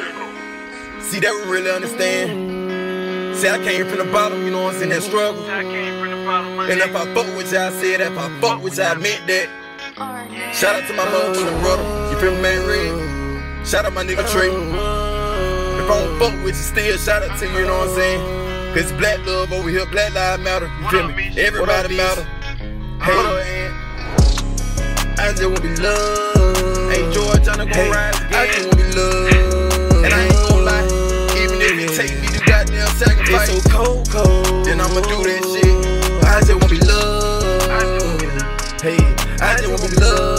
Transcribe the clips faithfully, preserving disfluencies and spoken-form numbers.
See, that we really understand. See, I came from the bottom, you know what I'm saying, that struggle. And if I fuck with y'all, I said if I fuck with y'all, I meant that. Shout out to my motherfucking brother, you feel me, man, Red. Shout out my nigga Trey. If I don't fuck with you still, shout out to you, you know what I'm saying. Cause black love over here, black lives matter, you feel me, everybody matter. Hey, I just wanna be loved. Hey, George, I'm not gonna rise again. I just wanna be loved. And I ain't gonna lie, even if it take me to goddamn sacrifice, it's so cold, cold, then I'ma do that shit. I just wanna be loved. Hey, I just wanna be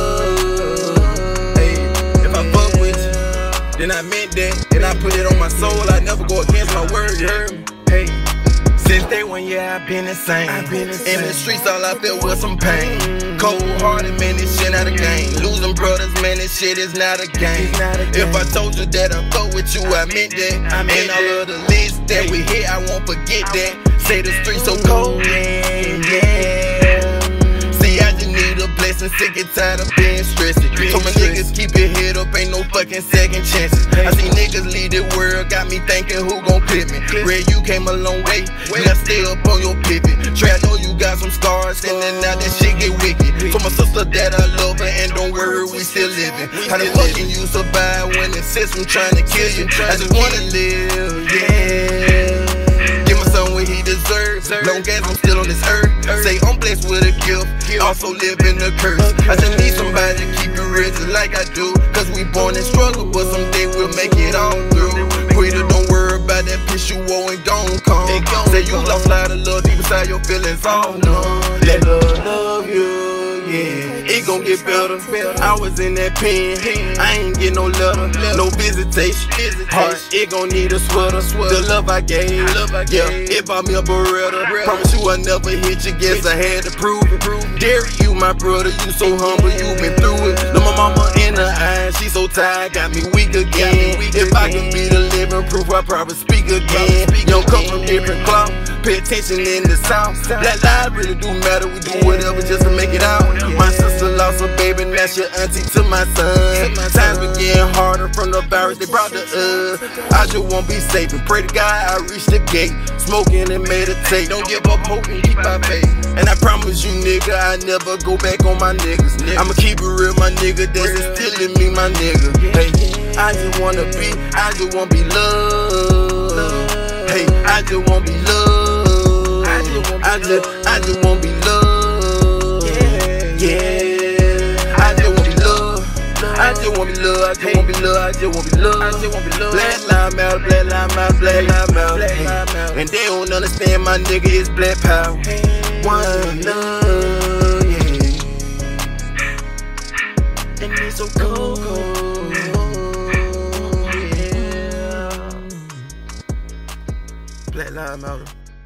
loved. Hey, if I fuck with you, then I meant that. And I put it on my soul, I never go against my word, you heard me? Hey, since day one, yeah, I been the same. I been the same. In the streets, all I felt was some pain. Cold hearted, man, this shit not a game. Losing brothers, man, this shit is not a game. Not a game. If I told you that I fuck with you, I meant that. I meant and all of the list that we hit, I won't forget that. Say the streets so cold, yeah, yeah. See, I just need a blessing, sick and tired of being stressed. So my niggas keep your head up, ain't no fucking second chances. I see niggas leave the world, got me thinking who gon' clip me. Red, you came a long way, now stay up on your pivot. Trey, I know you got some scars, and then now that shit get wicked. For my sister that I love her, and don't worry, we still living. How the fuck can you survive when the system trying to kill you? I just wanna live, yeah. Give my son what he deserves, long as I'm still on this earth. Say I'm blessed with a gift, also live in a curse. I just need somebody to keep it real just like I do. Cause we born in struggle, but someday we'll make it all through. Quita, don't worry about that piss you owe and don't come. Say you lost a lot of love deep inside your feelings, oh no. Let love love you, yeah. It gon' get better. I was in that pen, I ain't get no letter, no visitation. Heart, it gon' need a sweater. The love I gave, yeah, it bought me a Beretta. Promise you I never hit you, guess I had to prove it. Derek, you my brother, you so humble, you been through it. Look my mama in her eyes, she so tired, got me weak again. If I can be the living proof, I probably speak again. You don't come from different cloth, pay attention in the south. Black lives really do matter, we do whatever just to make it out. My sister lost her baby, now she auntie to my son. Times been getting harder from the virus they brought to us. I just wanna be safe and pray to God I reach the gate. Smoking and meditate, don't give up hope and keep our faith. And I promise you nigga, I never go back on my niggas. I'ma keep it real, my nigga, that's instilling me, my nigga. Hey, I just wanna be, I just wanna be loved. Hey, I just wanna be loved. I just, I just wanna be loved. Yeah, I just wanna be loved. I just wanna be loved. I just wanna be loved. I just wanna be loved. I just wanna be loved. Black lives matter, black lives matter, black lives matter. And they don't understand my nigga is black power. One love, yeah. And it's so cold, cold, yeah. Black lives matter.